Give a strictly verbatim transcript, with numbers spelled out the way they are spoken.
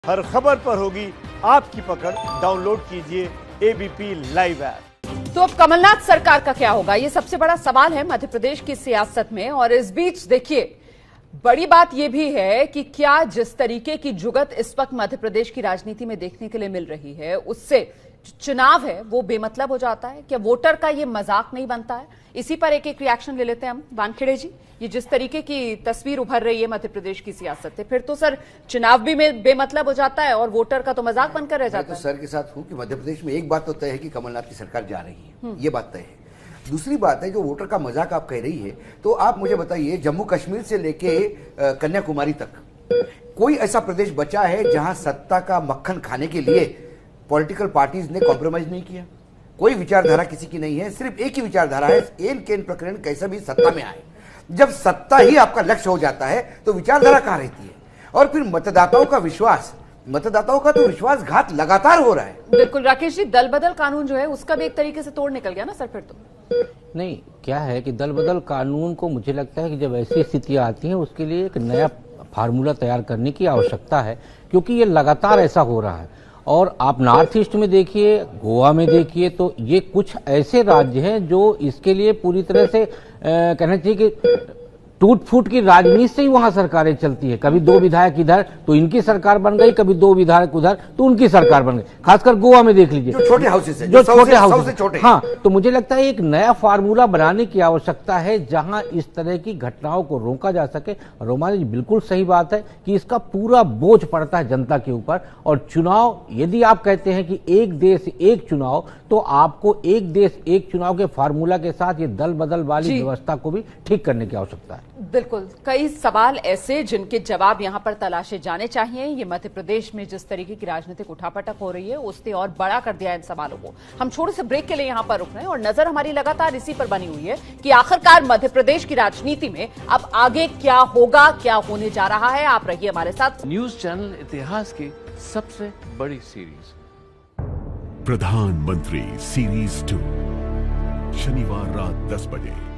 हर खबर पर होगी आपकी पकड़। डाउनलोड कीजिए एबीपी लाइव ऐप। तो अब कमलनाथ सरकार का क्या होगा, ये सबसे बड़ा सवाल है मध्य प्रदेश की सियासत में। और इस बीच देखिए, बड़ी बात यह भी है कि क्या जिस तरीके की जुगत इस वक्त मध्य प्रदेश की राजनीति में देखने के लिए मिल रही है, उससे चुनाव है वो बेमतलब हो जाता है। क्या वोटर का ये मजाक नहीं बनता है? इसी पर एक एक रिएक्शन ले लेते हैं हम। वानखेड़े जी, ये जिस तरीके की तस्वीर उभर रही है मध्य प्रदेश की सियासत से, फिर तो सर चुनाव भी में बेमतलब हो जाता है और वोटर का तो मजाक बनकर रह जाता है। तो सर के साथ हूं कि मध्य प्रदेश में एक बात तो तय है कि कमलनाथ की सरकार जा रही है, ये बात तय है। दूसरी बात है, जो वोटर का मजाक आप कह रही है, तो आप मुझे बताइए, जम्मू कश्मीर से लेके कन्याकुमारी तक कोई ऐसा प्रदेश बचा है जहां सत्ता का मक्खन खाने के लिए पॉलिटिकल पार्टीज ने कॉम्प्रोमाइज नहीं किया? कोई विचारधारा किसी की नहीं है, सिर्फ एक ही विचारधारा है, एन केन प्रकरण कैसे भी सत्ता में आए। जब सत्ता ही आपका लक्ष्य हो जाता है तो विचारधारा कहां रहती है? और फिर मतदाताओं का विश्वास, मतदाताओं का तो विश्वासघात लगातार हो रहा है। बिल्कुल राकेश जी, दल बदल कानून जो है उसका भी एक तरीके से तोड़ निकल गया ना सर फिर तो। नहीं, क्या है कि दल बदल कानून को मुझे लगता है कि जब ऐसी स्थितियां आती हैं उसके लिए एक नया फार्मूला तैयार करने की आवश्यकता है, क्योंकि ये लगातार ऐसा हो रहा है। और आप नॉर्थ ईस्ट में देखिए, गोवा में देखिए, तो ये कुछ ऐसे राज्य हैं जो इसके लिए पूरी तरह से कहना चाहिए कि टूट फूट की राजनीति से ही वहां सरकारें चलती है। कभी दो विधायक इधर तो इनकी सरकार बन गई, कभी दो विधायक उधर तो उनकी सरकार बन गई। खासकर गोवा में देख लीजिए, जो छोटे हाउसेस हैं, जो जो छोटे हाउस से छोटे। हाँ, तो मुझे लगता है एक नया फार्मूला बनाने की आवश्यकता है जहां इस तरह की घटनाओं को रोका जा सके। रोमा जी, बिल्कुल सही बात है कि इसका पूरा बोझ पड़ता है जनता के ऊपर। और चुनाव, यदि आप कहते हैं कि एक देश एक चुनाव, तो आपको एक देश एक चुनाव के फार्मूला के साथ ये दल बदल वाली व्यवस्था को भी ठीक करने की आवश्यकता है। बिल्कुल, कई सवाल ऐसे जिनके जवाब यहां पर तलाशे जाने चाहिए। ये मध्य प्रदेश में जिस तरीके की राजनीतिक उठापटक हो रही है उसने और बड़ा कर दिया इन सवालों को। हम छोटे से ब्रेक के लिए यहां पर रुक रहे हैं और नजर हमारी लगातार इसी पर बनी हुई है कि आखिरकार मध्य प्रदेश की राजनीति में अब आगे क्या होगा, क्या होने जा रहा है। आप रहिए हमारे साथ। न्यूज चैनल इतिहास की सबसे बड़ी सीरीज प्रधानमंत्री सीरीज टू, शनिवार रात दस बजे।